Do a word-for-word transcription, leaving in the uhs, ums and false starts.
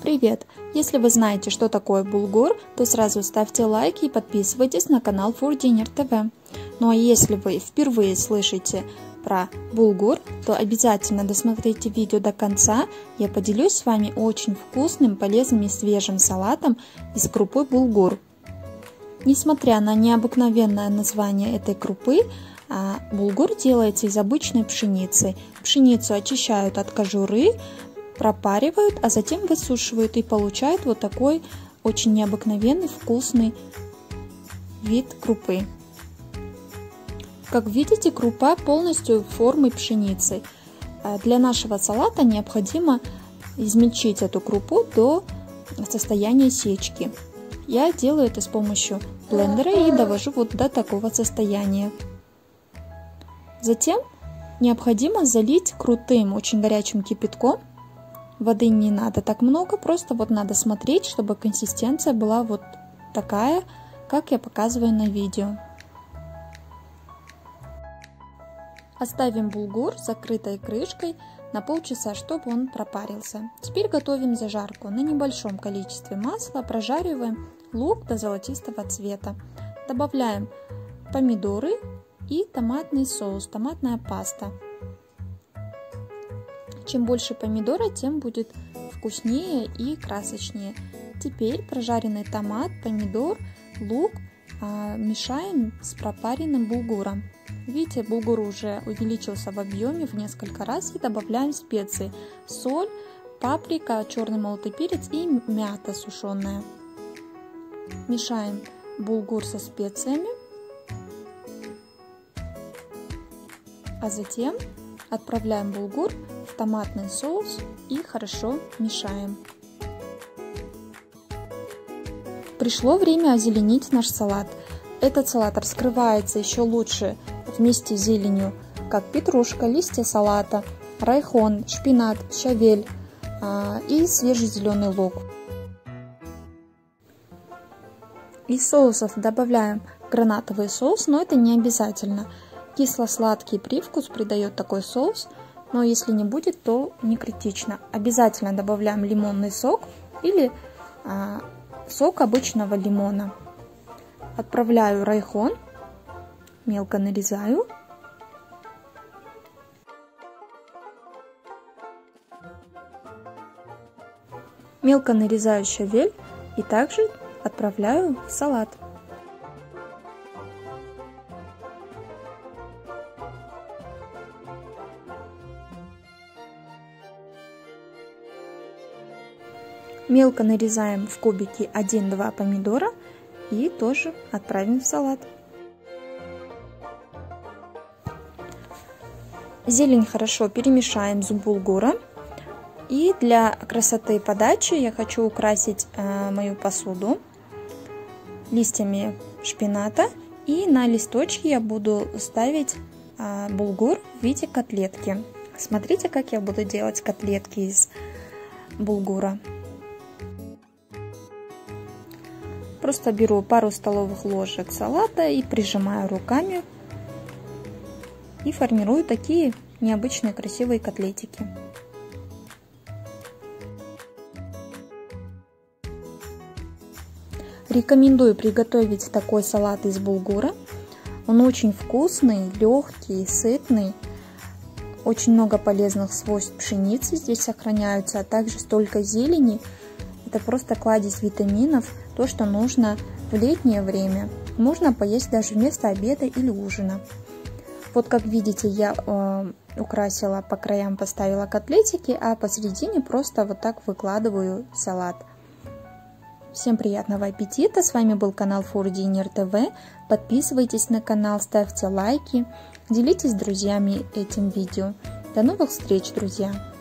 Привет! Если вы знаете, что такое булгур, то сразу ставьте лайки и подписывайтесь на канал Food Dinner ти ви. Ну а если вы впервые слышите про булгур, то обязательно досмотрите видео до конца. Я поделюсь с вами очень вкусным, полезным и свежим салатом из крупы булгур. Несмотря на необыкновенное название этой крупы, булгур делается из обычной пшеницы. Пшеницу очищают от кожуры, пропаривают, а затем высушивают и получают вот такой очень необыкновенный вкусный вид крупы. Как видите, крупа полностью формы пшеницы. Для нашего салата необходимо измельчить эту крупу до состояния сечки. Я делаю это с помощью блендера и довожу вот до такого состояния. Затем необходимо залить крутым, очень горячим кипятком. Воды не надо так много, просто вот надо смотреть, чтобы консистенция была вот такая, как я показываю на видео. Оставим булгур с закрытой крышкой на полчаса, чтобы он пропарился. Теперь готовим зажарку. На небольшом количестве масла прожариваем лук до золотистого цвета. Добавляем помидоры и томатный соус, томатная паста. Чем больше помидора, тем будет вкуснее и красочнее. Теперь прожаренный томат, помидор, лук а, мешаем с пропаренным булгуром. Видите, булгур уже увеличился в объеме в несколько раз, и добавляем специи: соль, паприка, черный молотый перец и мята сушеная. Мешаем булгур со специями, а затем отправляем булгур в томатный соус и хорошо мешаем. Пришло время озеленить наш салат. Этот салат раскрывается еще лучше вместе с зеленью, как петрушка, листья салата, райхон, шпинат, щавель а, и свежий зеленый лук. Из соусов добавляем гранатовый соус, но это не обязательно. Кисло-сладкий привкус придает такой соус, но если не будет, то не критично. Обязательно добавляем лимонный сок или а, сок обычного лимона. Отправляю райхон, мелко нарезаю. Мелко нарезаю щавель и также отправляю в салат. Мелко нарезаем в кубики один-два помидора и тоже отправим в салат. Зелень хорошо перемешаем с булгуром. И для красоты подачи я хочу украсить э, мою посуду листьями шпината. И на листочки я буду ставить э, булгур в виде котлетки. Смотрите, как я буду делать котлетки из булгура. Просто беру пару столовых ложек салата и прижимаю руками и формирую такие необычные красивые котлетики. Рекомендую приготовить такой салат из булгура. Он очень вкусный, легкий, сытный. Очень много полезных свойств пшеницы здесь сохраняются, а также столько зелени. Это просто кладезь витаминов, то, что нужно в летнее время. Можно поесть даже вместо обеда или ужина. Вот как видите, я э, украсила по краям, поставила котлетики, а посередине просто вот так выкладываю салат. Всем приятного аппетита! С вами был канал Food Dinner ти ви. Подписывайтесь на канал, ставьте лайки, делитесь с друзьями этим видео. До новых встреч, друзья!